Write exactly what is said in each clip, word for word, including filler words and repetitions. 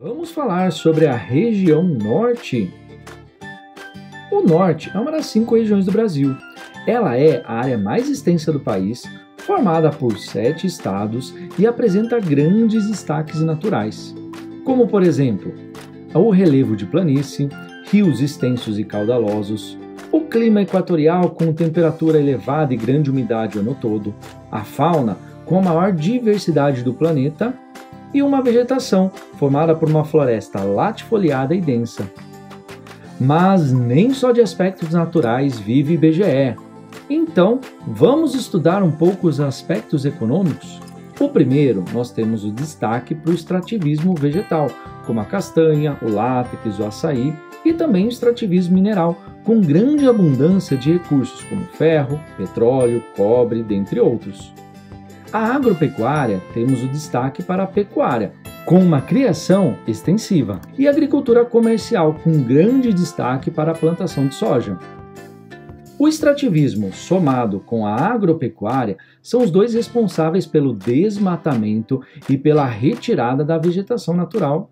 Vamos falar sobre a região Norte. O Norte é uma das cinco regiões do Brasil. Ela é a área mais extensa do país, formada por sete estados e apresenta grandes destaques naturais, como por exemplo, o relevo de planície, rios extensos e caudalosos, o clima equatorial com temperatura elevada e grande umidade o ano todo, a fauna com a maior diversidade do planeta e uma vegetação formada por uma floresta latifoliada e densa. Mas nem só de aspectos naturais vive I B G E. Então, vamos estudar um pouco os aspectos econômicos? O primeiro, nós temos o destaque para o extrativismo vegetal, como a castanha, o látex, o açaí e também o extrativismo mineral, com grande abundância de recursos como ferro, petróleo, cobre, dentre outros. A agropecuária, temos o destaque para a pecuária, com uma criação extensiva, e a agricultura comercial, com grande destaque para a plantação de soja. O extrativismo, somado com a agropecuária, são os dois responsáveis pelo desmatamento e pela retirada da vegetação natural.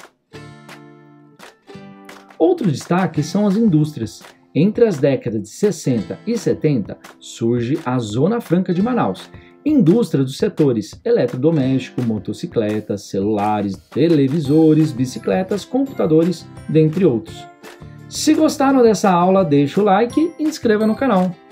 Outro destaque são as indústrias. Entre as décadas de sessenta e setenta, surge a Zona Franca de Manaus, indústria dos setores eletrodoméstico, motocicletas, celulares, televisores, bicicletas, computadores, dentre outros. Se gostaram dessa aula, deixa o like e inscreva no canal.